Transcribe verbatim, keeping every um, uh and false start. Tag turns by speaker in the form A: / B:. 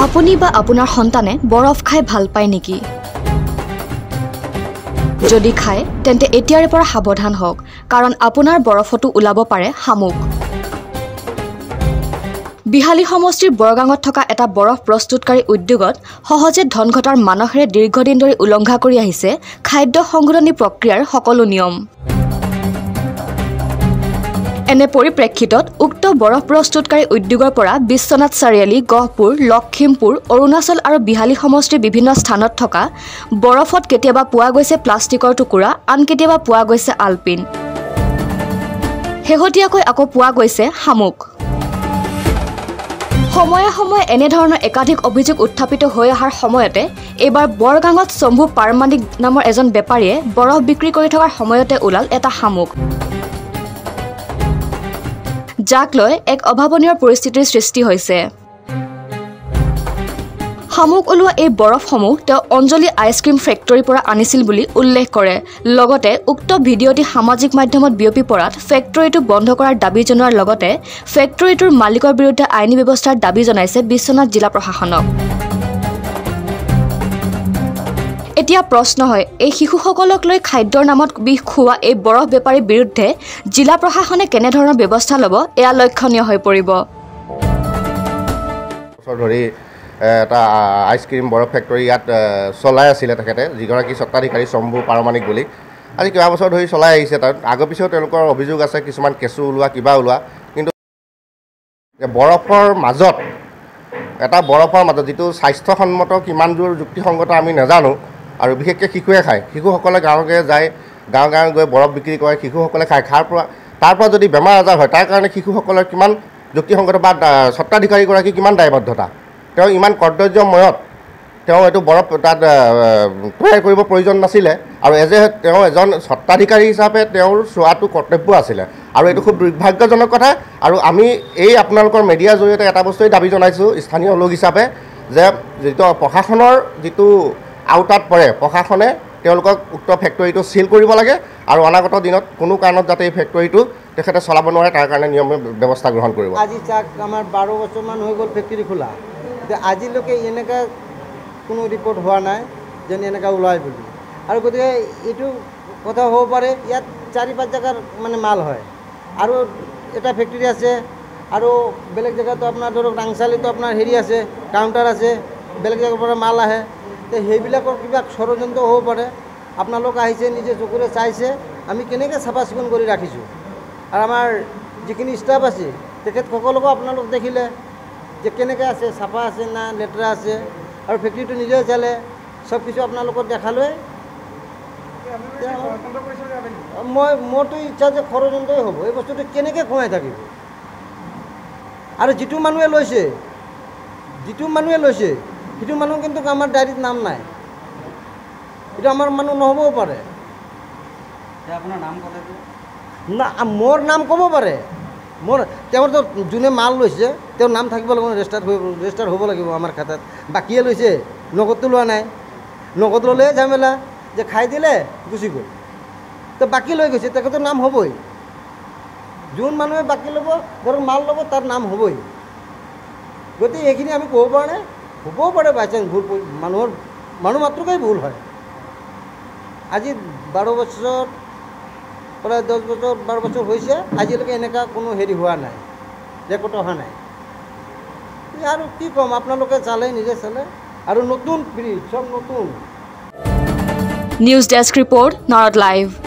A: আপুনি বা আপোনাৰ সন্তানে বৰফ খাই ভাল পায় নেকি? যদি খায় তেন্তে এতিয়াৰে পৰা সাৱধান হওক, কাৰণ আপোনাৰ বৰফতো ওলাব পাৰে শামুক। বিহালী সমষ্টিৰ বৰগাঙত থকা এটা বৰফ প্ৰস্তুতকাৰী উদ্যোগত সহজে ধন ঘটাৰ মানসেৰে দীৰ্ঘদিন ধৰি উলংঘা কৰি আহিছে খাদ্য সংশোধনী প্ৰক্ৰিয়াৰ সকলো নিয়ম। এনে পৰিপ্ৰেক্ষিতত উক্ত বৰফ প্ৰস্তুতকাৰী উদ্যোগৰ পৰা বিশ্বনাথ চাৰিআলি, গহপুৰ, লখিমপুৰ, অৰুণাচল আৰু বিহালী সমষ্টিৰ বিভিন্ন স্থানত থকা বৰফত কেতিয়াবা পোৱা গৈছে প্লাষ্টিকৰ টুকুৰা, আন কেতিয়াবা পোৱা গৈছে আলপিন। শেহতীয়াকৈ আকৌ পোৱা গৈছে শামুক। সময়ে সময়ে এনেধৰণৰ একাধিক অভিযোগ উত্থাপিত হৈ অহাৰ সময়তে এইবাৰ বৰগাঙত শম্ভু পাৰমাণিক নামৰ এজন বেপাৰীয়ে বৰফ বিক্ৰী কৰি থকাৰ সময়তে ওলাল এটা শামুক, যাক লৈ এক অভাৱনীয় পৰিস্থিতিৰ সৃষ্টি হৈছে। শামুক ওলোৱা এই বৰফসমূহ তেওঁ অঞ্জলি আইচক্ৰীম ফেক্টৰীৰ পৰা আনিছিল বুলি উল্লেখ কৰে। লগতে উক্ত ভিডিঅ'টি সামাজিক মাধ্যমত বিয়পি পৰাত ফেক্টৰীটো বন্ধ কৰাৰ দাবী জনোৱাৰ লগতে ফেক্টৰীটোৰ মালিকৰ বিৰুদ্ধে আইনী ব্যৱস্থাৰ দাবী জনাইছে বিশ্বনাথ জিলা প্ৰশাসনক। এতিয়া প্ৰশ্ন হয়, এই শিশুসকলক লৈ খাদ্যৰ নামত বিষ খুওৱা এই বৰফ বেপাৰীৰ বিৰুদ্ধে জিলা প্ৰশাসনে কেনেধৰণৰ ব্যৱস্থা ল'ব, এয়া লক্ষণীয় হৈ পৰিব।
B: ধৰি এটা আইচক্ৰীম বৰফ ফেক্টৰী ইয়াত চলাই আছিলে তেখেতে, যিগৰাকী স্বত্বাধিকাৰী শম্ভু পাৰমাণিক বুলি। আজি কেইবা বছৰ ধৰি চলাই আহিছে। তাত আগৰ পিছেও তেওঁলোকৰ অভিযোগ আছে, কিছুমান কেঁচু ওলোৱা কিবা ওলোৱা। কিন্তু বৰফৰ মাজত এটা বৰফৰ মাজত যিটো স্বাস্থ্যসন্মত কিমান দূৰ যুক্তিসংগত আমি নাজানো, আৰু বিশেষকৈ শিশুৱে খায়। শিশুসকলে গাঁৱে যায়, গাঁৱে গাঁৱে গৈ বৰফ বিক্ৰী কৰে, শিশুসকলে খায়। খাৰ পৰা তাৰ পৰা যদি বেমাৰ আজাৰ হয়, তাৰ কাৰণে শিশুসকলৰ কিমান যুক্তিসংগত বা স্বত্বাধিকাৰীগৰাকী কিমান দায়বদ্ধতা। তেওঁ ইমান কৰ্তব্যময়ত তেওঁ এইটো বৰফ তাত তৈয়াৰ কৰিব প্ৰয়োজন নাছিলে, আৰু এজে তেওঁ এজন স্বত্বাধিকাৰী হিচাপে তেওঁৰ চোৱাটো কৰ্তব্য আছিলে। আৰু এইটো খুব দুৰ্ভাগ্যজনক কথা। আৰু আমি এই আপোনালোকৰ মিডিয়াৰ জৰিয়তে এটা বস্তুৱেই দাবী জনাইছোঁ স্থানীয় লোক হিচাপে, যে যিটো প্ৰশাসনৰ যিটো আওতাত পৰে, প্ৰশাসনে তেওঁলোকক উক্ত ফেক্টৰীটো চিল কৰিব লাগে, আৰু অনাগত দিনত কোনো কাৰণত যাতে এই ফেক্টৰীটো তেখেতে চলাব নোৱাৰে তাৰ কাৰণে নিয়ম ব্যৱস্থা গ্ৰহণ কৰিব।
C: আজি চাওক, আমাৰ বাৰ বছৰমান হৈ গ'ল ফেক্টৰী খোলা, আজিলৈকে এনেকুৱা কোনো ৰিপৰ্ট হোৱা নাই যেন এনেকুৱা ওলাই বুলি। আৰু গতিকে এইটো কথা হ'ব পাৰে ইয়াত চাৰি পাঁচ জেগাৰ মানে মাল হয়, আৰু এটা ফেক্টৰী আছে, আৰু বেলেগ জেগাতো আপোনাৰ ধৰক ৰাংচালিতো আপোনাৰ হেৰি আছে, কাউণ্টাৰ আছে, বেলেগ জেগাৰ পৰা মাল আহে। তো সেইবিলাকৰ কিবা ষড়যন্ত্ৰ হ'ব পাৰে। আপোনালোক আহিছে, নিজে চকুৰে চাইছে আমি কেনেকৈ চাফা চিকুণ কৰি ৰাখিছোঁ, আৰু আমাৰ যিখিনি ষ্টাফ আছে তেখেতসকলকো আপোনালোক দেখিলে যে কেনেকৈ আছে, চাফা আছে না লেতেৰা আছে, আৰু ফেক্টৰীটো নিজে চালে, চব কিছু আপোনালোকক দেখালৈ মই মোৰতো ইচ্ছা যে ষড়যন্ত্ৰই হ'ব। এই বস্তুটো কেনেকৈ সোমাই থাকিব, আৰু যিটো মানুহে লৈছে যিটো মানুহে লৈছে সেইটো মানুহ কিন্তু আমাৰ ডায়েৰীত নাম নাই, এইটো আমাৰ মানুহ নহ'বও পাৰে। আপোনাৰ নাম ক'লে না, মোৰ নাম ক'ব পাৰে, মোৰ তেওঁৰতো যোনে মাল লৈছে তেওঁৰ নাম থাকিব লাগিব, ৰেজিষ্টাৰ হৈ ৰেজিষ্টাৰ হ'ব লাগিব আমাৰ খাতাত। বাকীয়ে লৈছে, নগদটো লোৱা নাই, নগদ ল'লে ঝামেলা, যে খাই দিলে গুচি গ'ল। তো বাকী লৈ গৈছে তেখেতৰ নাম হ'বই। যোন মানুহে বাকী ল'ব, ধৰক মাল ল'ব, তাৰ নাম হ'বই। গতিকে এইখিনি আমি ক'ব পৰা নাই, হ'বও পাৰে বাই চান্স ভুল, মানুহৰ মানুহ মাত্ৰকেই ভুল হয়। আজি বাৰ বছৰ প্ৰায় দহ বছৰ বাৰ বছৰ হৈছে, আজিলৈকে এনেকুৱা কোনো হেৰি হোৱা নাই, ৰেকৰ্ড অহা নাই। আৰু কি ক'ম, আপোনালোকে চালে, নিজে চালে, আৰু নতুন ফ্ৰী, চব নতুন।
A: নিউজ ডেস্ক ৰিপৰ্ট, নৰদ লাইভ।